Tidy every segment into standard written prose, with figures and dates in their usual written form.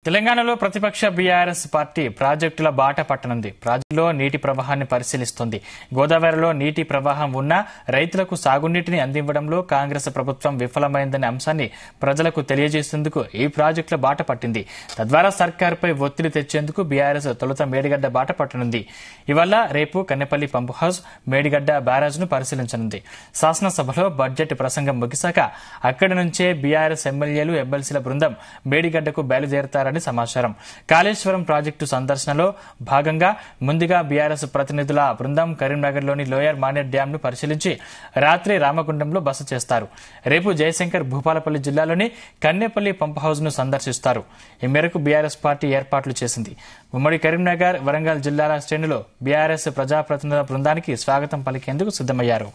తెలంగాణలో ప్రతిపక్ష BRS party ప్రాజెక్టుల బాట పట్టనుంది. ప్రాజెక్టులో నీటి ప్రవాహాన్ని పరిశీలిస్తోంది. గోదావరిలో నీటి ప్రవాహం ఉన్నా రైతులకు సాగునీటిని అందివ్వడంలో కాంగ్రెస్ ప్రభుత్వం విఫలమైందనే అంశాన్ని ప్రజలకు తెలియజేసేందుకు ఈ ప్రాజెక్టుల బాట పట్టింది. తద్వారా సర్కారుపై ఒత్తిడి తెచ్చేందుకు బీఆర్ఎస్ తొలుత మేడిగడ్డ బాట పట్టనుంది. ఇవాళ రేపు కన్నెపల్లి పంపు హౌస్, మేడిగడ్డ బ్యారేజ్ను పరిశీలించనుంది. శాసనసభలో బడ్జెట్ ప్రసంగం ముగిశాక అక్కడి నుంచే బీఆర్ఎస్ ఎమ్మెల్యేలు, ఎమ్మెల్సీల బృందం మేడిగడ్డకు బయలుదేరతారని సమాచారం. కాళేశ్వరం ప్రాజెక్టు సందర్శనలో భాగంగా ముందుగా బీఆర్ఎస్ ప్రతినిధుల బృందం కరీంనగర్లోని లోయర్ మానేర్ డ్యాం ను పరిశీలించి రాత్రి రామగుండంలో బస చేస్తారు. రేపు జయశంకర్ భూపాలపల్లి జిల్లాలోని కన్నెపల్లి పంప్ హౌస్ ను సందర్శిస్తారు. ఈ మేరకు బీఆర్ఎస్ పార్టీ ఏర్పాట్లు చేసింది. ఉమ్మడి కరీంనగర్, వరంగల్ జిల్లాల శ్రేణులు బీఆర్ఎస్ ప్రజాప్రతినిధుల బృందానికి స్వాగతం పలికేందుకు సిద్దమయ్యారు.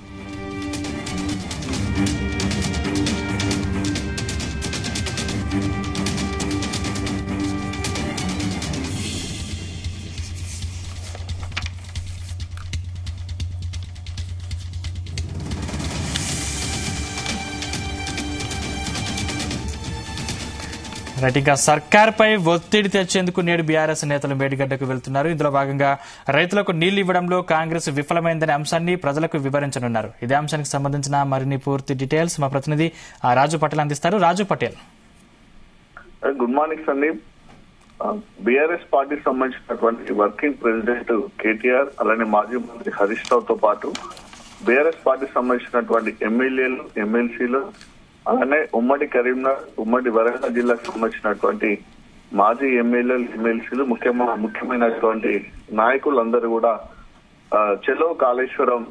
రైట్, సర్కార్పై ఒత్తిడి తెచ్చేందుకు నేడు బీఆర్ఎస్ నేతలు మేడిగడ్డకు వెళ్తున్నారు. ఇందులో భాగంగా రైతులకు నీళ్లు ఇవ్వడంలో కాంగ్రెస్ విఫలమైందనే అంశాన్ని ప్రజలకు వివరించనున్నారు. ఇదే అంశానికి సంబంధించిన మరిన్ని పూర్తి డీటెయిల్స్ మా ప్రతినిధి రాజు పటేల్ అందిస్తారు. రాజు పటేల్. Good morning Sandeep. బీఆర్ఎస్ పార్టీకి సంబంధించినటువంటి వర్కింగ్ ప్రెసిడెంట్ కేటీఆర్, అలానే మాజీ మంత్రి హరీష్ రావుతో పాటు బీఆర్ఎస్ పార్టీకి సంబంధించినటువంటి ఎమ్మెల్యేలు, ఎమ్మెల్సీలు, అలానే ఉమ్మడి కరీంనగర్, ఉమ్మడి వరంగల్ జిల్లాకు సంబంధించినటువంటి మాజీ ఎమ్మెల్యేలు, ఎమ్మెల్సీలు, ముఖ్యమైనటువంటి నాయకులందరూ కూడా చెలో కాళేశ్వరం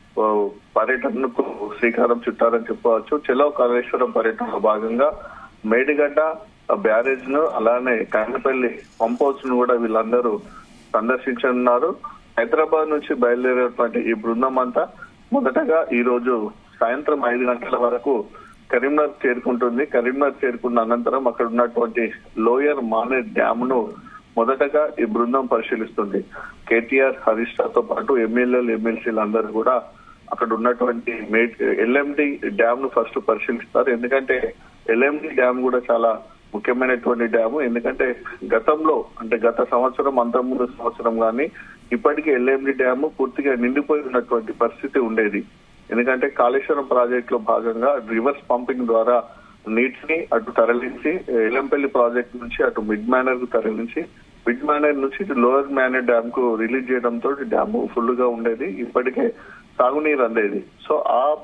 పర్యటనకు శ్రీకారం చుట్టారని చెప్పవచ్చు. చెలో కాళేశ్వరం పర్యటనలో భాగంగా మేడిగడ్డ బ్యారేజ్ ను, అలానే కన్నెపల్లి పంప్ హౌస్ ను కూడా వీళ్ళందరూ సందర్శించనున్నారు. హైదరాబాద్ నుంచి బయలుదేరేటువంటి ఈ బృందం అంతా మొదటగా ఈ రోజు సాయంత్రం 5 గంటల వరకు కరీంనగర్ చేరుకుంటుంది. కరీంనగర్ చేరుకున్న అనంతరం అక్కడ ఉన్నటువంటి లోయర్ మానేర్ డ్యామ్ ను మొదటగా ఈ బృందం పరిశీలిస్తుంది. కేటీఆర్, హరీష్ రావుతో పాటు ఎమ్మెల్యేలు, ఎమ్మెల్సీలు అందరూ కూడా అక్కడ ఉన్నటువంటి ఎల్ఎండి డ్యామ్ ను ఫస్ట్ పరిశీలిస్తారు. ఎందుకంటే ఎల్ఎండి డ్యామ్ కూడా చాలా ముఖ్యమైనటువంటి డ్యాము. ఎందుకంటే గతంలో, అంటే గత సంవత్సరం, అంతకుముందు సంవత్సరం కానీ ఇప్పటికీ ఎల్ఎండి డ్యాము పూర్తిగా నిండిపోయి ఉన్నటువంటి పరిస్థితి ఉండేది. ఎందుకంటే కాళేశ్వరం ప్రాజెక్ట్ లో భాగంగా రివర్స్ పంపింగ్ ద్వారా నీటిని అటు తరలించి ఎల్లంపల్లి ప్రాజెక్ట్ నుంచి అటు మిడ్ మేనర్ కు తరలించి, మిడ్ మేనర్ నుంచి లోయర్ మేనర్ డ్యామ్ కు రిలీజ్ చేయడంతో డ్యామ్ ఫుల్ గా ఉండేది. ఇప్పటికే సాగునీరు అందేది. సో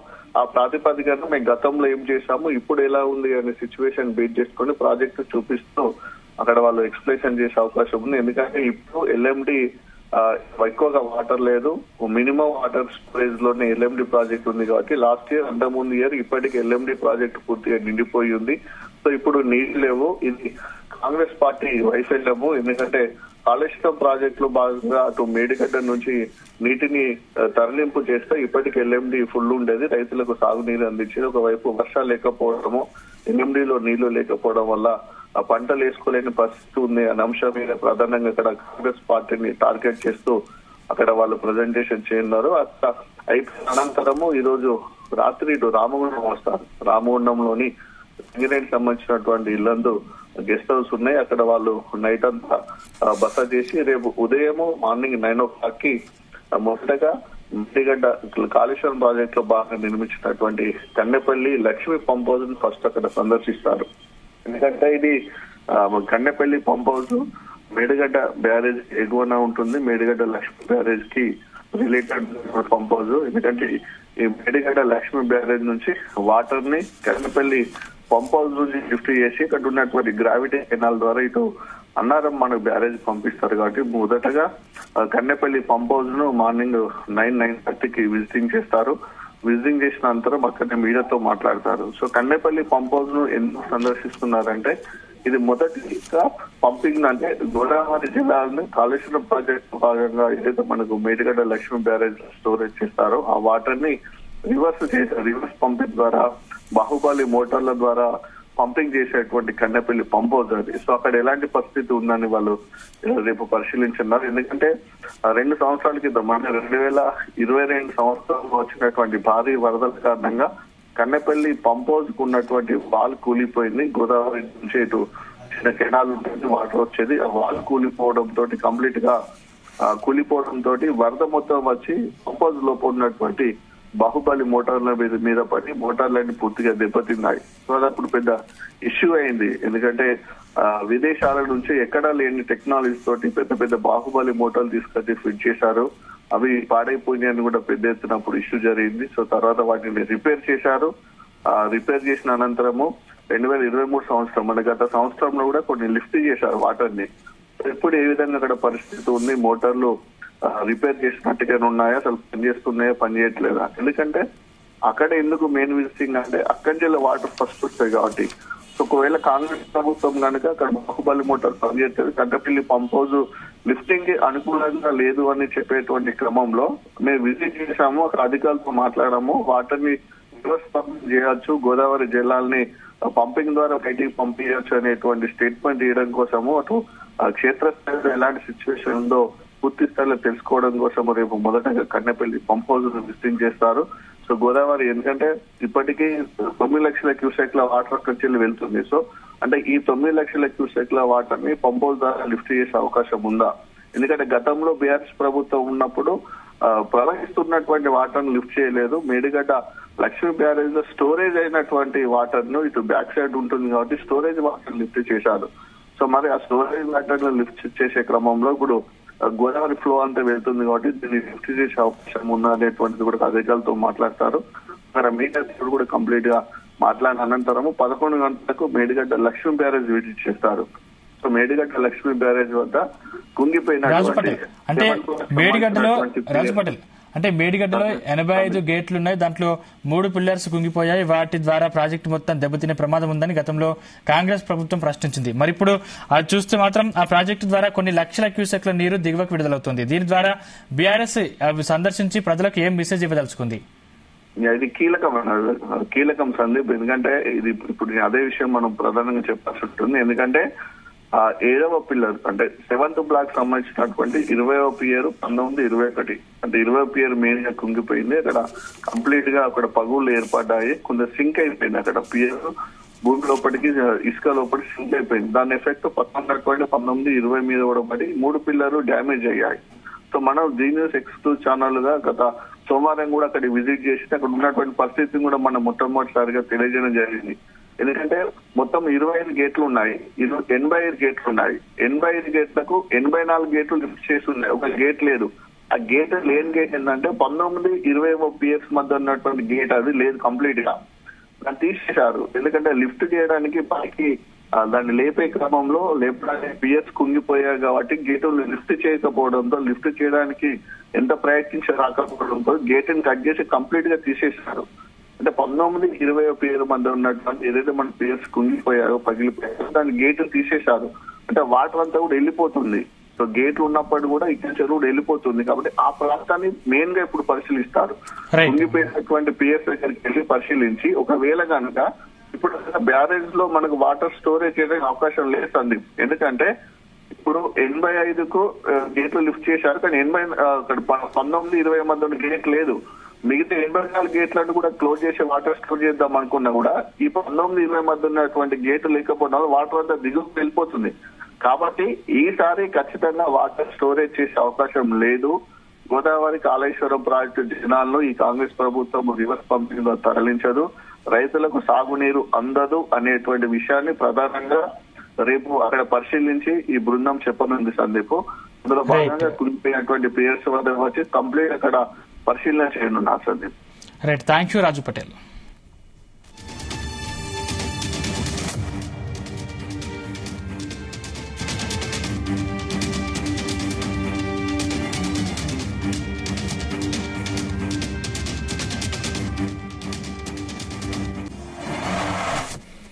ఆ ప్రాతిపదికన మేము గతంలో ఏం చేశాము, ఇప్పుడు ఎలా ఉంది అనే సిచ్యువేషన్ బేస్ చేసుకుని ప్రాజెక్టు చూపిస్తూ అక్కడ వాళ్ళు ఎక్స్ప్లెనేషన్ చేసే అవకాశం ఉంది. ఎందుకంటే ఇప్పుడు ఎల్ఎండి ఎక్కువగా వాటర్ లేదు, మినిమం వాటర్ స్టోరేజ్ లోనే ఎల్ఎండి ప్రాజెక్ట్ ఉంది కాబట్టి లాస్ట్ ఇయర్, అంతకుముందు ఇయర్ ఇప్పటికి ఎల్ఎండి ప్రాజెక్ట్ పూర్తిగా నిండిపోయి ఉంది. సో ఇప్పుడు నీళ్లు లేవు. ఇది కాంగ్రెస్ పార్టీ వైఫల్యము. ఎందుకంటే కాళేశ్వరం ప్రాజెక్ట్ లో భాగంగా అటు మేడిగడ్డ నుంచి నీటిని తరలింపు చేస్తే ఇప్పటికి ఎల్ఎండి ఫుల్ ఉండేది, రైతులకు సాగునీరు అందించేది. ఒకవైపు వర్షాలు లేకపోవడము, ఎల్ఎండిలో నీళ్లు లేకపోవడం వల్ల ఆ పంటలు వేసుకోలేని పరిస్థితి ఉంది అనే అంశం మీద ప్రధానంగా ఇక్కడ కాంగ్రెస్ పార్టీని టార్గెట్ చేస్తూ అక్కడ వాళ్ళు ప్రజెంటేషన్ చేయన్నారు. అయిపోయిన అనంతరము ఈ రోజు రాత్రి ఇటు రామగుండం వస్తారు. రామగుండంలోని సింగరేణికి సంబంధించినటువంటి ఇల్లందు గెస్ట్ హౌస్ ఉన్నాయి. అక్కడ వాళ్ళు నైట్ అంతా బస చేసి రేపు ఉదయము మార్నింగ్ 9 o'clock కి మొదటగా మేడిగడ్డ కాళేశ్వరం ప్రాజెక్ట్ లో బాగా నిర్మించినటువంటి కన్నెపల్లి లక్ష్మీ పంప్ హౌస్ ని ఫస్ట్ అక్కడ సందర్శిస్తారు. ఎందుకంటే ఇది Kannepalli pump house Medigadda barrage ఎగువన ఉంటుంది. మేడిగడ్డ లక్ష్మీ బ్యారేజ్ కి రిలేటెడ్ పంప్ హౌస్. ఎందుకంటే ఈ మేడిగడ్డ లక్ష్మీ బ్యారేజ్ నుంచి వాటర్ ని కన్నెపల్లి పంప్ హౌస్ నుంచి లిఫ్ట్ చేసి ఇక్కడ ఉన్నటువంటి గ్రావిటీ కెనాల్ ద్వారా ఇటు అన్నారం మనకు బ్యారేజ్ పంపిస్తారు. కాబట్టి మొదటగా కన్నెపల్లి పంప్ హౌస్ ను మార్నింగ్ 9-9:30కి విజిటింగ్ చేస్తారు. విజిటింగ్ చేసిన అనంతరం అక్కడనే మీడియాతో మాట్లాడతారు. సో కన్నెపల్లి పంప్ హౌస్ ను ఎందుకు సందర్శిస్తున్నారంటే ఇది మొదటిగా పంపింగ్, అంటే గోదావరి జిల్లాలో కాళేశ్వరం ప్రాజెక్ట్ భాగంగా ఏదైతే మనకు మేడిగడ్డ లక్ష్మీ బ్యారేజ్ స్టోరేజ్ చేస్తారో ఆ వాటర్ ని రివర్స్ పంపింగ్ ద్వారా బాహుబలి మోటార్ల ద్వారా పంపింగ్ చేసేటువంటి కన్నెపల్లి పంప్ హౌస్ అది. సో అక్కడ ఎలాంటి పరిస్థితి ఉందని వాళ్ళు రేపు పరిశీలించున్నారు. ఎందుకంటే 2 సంవత్సరాల క్రితం, అంటే 2022 సంవత్సరంలో వచ్చినటువంటి భారీ వరదల కారణంగా కన్నెపల్లి పంప్ హౌస్ కు ఉన్నటువంటి వాల్ కూలిపోయింది. గోదావరి నుంచి ఇటు చిన్న కెనాల్ ఉంటుంది, వాటర్ వచ్చేది. ఆ వాల్ కూలిపోవడం తోటి కంప్లీట్ గా కూలిపోవడం తోటి వరద మొత్తం వచ్చి పంపోజ్ లోపల ఉన్నటువంటి బాహుబలి మోటార్ల మీద పడి మోటార్లన్నీ పూర్తిగా దెబ్బతిన్నాయి. సో అది అప్పుడు పెద్ద ఇష్యూ అయింది. ఎందుకంటే విదేశాల నుంచి ఎక్కడా లేని టెక్నాలజీ తోటి పెద్ద పెద్ద బాహుబలి మోటార్లు తీసుకొచ్చి ఫిట్ చేశారు. అవి పాడైపోయినాయని కూడా పెద్ద ఎత్తున అప్పుడు ఇష్యూ జరిగింది. సో తర్వాత వాటిని రిపేర్ చేశారు. రిపేర్ చేసిన అనంతరము 2023 సంవత్సరం మన గత సంవత్సరంలో కూడా కొన్ని లిఫ్ట్ చేశారు వాటర్ ని. ఇప్పుడు ఏ విధంగా అక్కడ పరిస్థితి ఉంది, మోటార్లు రిపేర్ చేసినట్టుగానే ఉన్నాయా, అసలు పనిచేస్తున్నాయా, పనిచేయట్లేదా? ఎందుకంటే అక్కడ ఎందుకు మెయిన్ విజిటింగ్ అంటే అక్కడి నుంచి వాటర్ ఫస్ట్ వస్తాయి కాబట్టి. సో ఒకవేళ కాంగ్రెస్ ప్రభుత్వం కనుక అక్కడ బాహుబలి మోటార్ పనిచేస్తుంది, కంటపల్లి పంప్ హౌస్ లిఫ్టింగ్ కి అనుకూలంగా లేదు అని చెప్పేటువంటి క్రమంలో మేము విజిట్ చేశాము, అక్కడ అధికారులతో మాట్లాడాము. వాటర్ని రివర్స్ పంపింగ్ చేయొచ్చు, గోదావరి జలాల్ని పంపింగ్ ద్వారా బయటికి పంపించవచ్చు అనేటువంటి స్టేట్మెంట్ ఇవ్వడం కోసము, అటు క్షేత్రస్థాయిలో ఎలాంటి సిచ్యువేషన్ ఉందో పూర్తి స్థాయిలో తెలుసుకోవడం కోసం రేపు మొదటగా కన్నెపల్లి పంప్ హౌస్ విజిటింగ్ చేస్తారు. సో గోదావరి ఎందుకంటే ఇప్పటికీ 9 లక్షల క్యూసెక్ల వాటర్ అక్కడి నుంచి వెళ్తుంది. సో అంటే ఈ 9 లక్షల క్యూసెక్ల వాటర్ ని పంప్ హౌస్ ద్వారా లిఫ్ట్ చేసే అవకాశం ఉందా? ఎందుకంటే గతంలో బీఆర్ఎస్ ప్రభుత్వం ఉన్నప్పుడు ప్రవహిస్తున్నటువంటి వాటర్ ను లిఫ్ట్ చేయలేదు. మేడిగడ్డ లక్ష్మీ బ్యారేజ్ లో స్టోరేజ్ అయినటువంటి వాటర్ ను ఇటు బ్యాక్ సైడ్ ఉంటుంది కాబట్టి స్టోరేజ్ వాటర్ లిఫ్ట్ చేశారు. సో మరి ఆ స్టోరేజ్ వాటర్ ను లిఫ్ట్ చేసే క్రమంలో ఇప్పుడు గోదావరి ఫ్లో అంతా వెళ్తుంది కాబట్టి దీన్ని లిఫ్ట్ చేసే అవకాశం ఉందా అనేటువంటిది కూడా అధికారులతో మాట్లాడతారు. మరి మీడియా కూడా కంప్లీట్ గా మాట్లాడిన అనంతరము 11 గంటలకు మేడిగడ్డ లక్ష్మీ బ్యారేజ్ విజిట్ చేస్తారు. సో మేడిగడ్డ లక్ష్మీ బ్యారేజ్ వద్ద కుంగిపోయిన అంటే మేడిగడ్డలో 85 గేట్లు ఉన్నాయి, దాంట్లో 3 పిల్లర్స్ కుంగిపోయాయి, వాటి ద్వారా ప్రాజెక్టు మొత్తం దెబ్బతినే ప్రమాదం ఉందని గతంలో కాంగ్రెస్ ప్రభుత్వం ప్రశ్నించింది. మరి ఇప్పుడు అది చూస్తే మాత్రం ఆ ప్రాజెక్టు ద్వారా కొన్ని లక్షల క్యూసెక్ల నీరు దిగువకు విడుదలవుతుంది. దీని ద్వారా బీఆర్ఎస్ సందర్శించి ప్రజలకు ఏం మెసేజ్ ఇవ్వదలుచుకుంది? ఇది కీలకం సందీప్. ఎందుకంటే ఇది ఇప్పుడు అదే విషయం మనం ప్రధానంగా చెప్పాల్సి ఉంటుంది. ఎందుకంటే 7వ పిల్లర్ అంటే 7th బ్లాక్ సంబంధించినటువంటి 20వ పియర్ 1921 అంటే 20వ పియర్ మెయిన్ గా కుంగిపోయింది. అక్కడ కంప్లీట్ గా అక్కడ పగుళ్ళు ఏర్పడ్డాయి, కొంత సింక్ అయిపోయింది. అక్కడ పియర్ భూమి లోపలికి ఇసుక లోపలికి సింక్ అయిపోయింది. దాని ఎఫెక్ట్ 1920, 1920 మీద కూడా పడి 3 పిల్లర్లు డ్యామేజ్ అయ్యాయి. సో మనం జీ న్యూస్ ఎక్స్క్లూజివ్ ఛానల్ గా గత సోమవారం కూడా అక్కడ విజిట్ చేసి అక్కడ ఉన్నటువంటి పరిస్థితిని కూడా మనం మొట్టమొదటిసారిగా తెలియజేయడం జరిగింది. ఎందుకంటే మొత్తం 25 గేట్లు ఉన్నాయి, 85 గేట్లు ఉన్నాయి. 85 గేట్లకు 84 గేట్లు లిఫ్ట్ చేసి ఉన్నాయి, ఒక గేట్ లేదు. ఆ గేట్ లేని గేట్ ఏంటంటే 19-20 పియర్స్ మధ్య ఉన్నటువంటి గేట్ అది లేదు, కంప్లీట్ గా దాన్ని తీసేశారు. ఎందుకంటే లిఫ్ట్ చేయడానికి పైకి దాన్ని లేపే క్రమంలో లేపడానికి పియర్స్ కుంగిపోయాయి కాబట్టి గేటులు లిఫ్ట్ చేయకపోవడంతో, లిఫ్ట్ చేయడానికి ఎంత ప్రయత్నించి రాకపోవడంతో గేటుని కట్ చేసి కంప్లీట్ గా తీసేశారు. అంటే 19-20 పియర్ మధ్య ఉన్నటువంటి ఏదైతే మన పియర్స్ కుంగిపోయాయో, పగిలిపోయాయో దాని గేటు తీసేశారు. అంటే వాటర్ అంతా కూడా వెళ్ళిపోతుంది. సో గేట్లు ఉన్నప్పుడు కూడా ఇక్కడ చెరువు వెళ్ళిపోతుంది కాబట్టి ఆ ప్రాంతాన్ని మెయిన్ గా ఇప్పుడు పరిశీలిస్తారు. కుంగిపోయినటువంటి పియర్స్ దగ్గరికి వెళ్ళి పరిశీలించి ఒకవేళ కనుక ఇప్పుడు బ్యారేజ్ లో మనకు వాటర్ స్టోరేజ్ చేయడానికి అవకాశం లేదు సందీప్. ఎందుకంటే ఇప్పుడు 85కు గేట్లు లిఫ్ట్ చేశారు, కానీ 19-20 మధ్య ఉన్న గేట్ లేదు. మిగతా 84 గేట్లను కూడా క్లోజ్ చేసి వాటర్ స్టోర్ చేద్దాం అనుకున్నా కూడా ఈ 19-20 మధ్య ఉన్నటువంటి గేట్లు లేకపోవడం వల్ల వాటర్ అంతా దిగుకు వెళ్ళిపోతుంది. కాబట్టి ఈసారి ఖచ్చితంగా వాటర్ స్టోరేజ్ చేసే అవకాశం లేదు. గోదావరి కాళేశ్వరం ప్రాజెక్టు జనాలను ఈ కాంగ్రెస్ ప్రభుత్వం రివర్స్ పంపింగ్ లో తరలించదు, రైతులకు సాగునీరు అందదు అనేటువంటి విషయాన్ని ప్రధానంగా రేపు అక్కడ పరిశీలించి ఈ బృందం చెప్పనుంది సందీప్. అందులో భాగంగా కుంగిపోయినటువంటి ప్లేయర్స్ వద్ద వచ్చి కంప్లీట్ అక్కడ పరిశీలన చేయనున్నారు Sandeep. Right, thank you Raju Patel.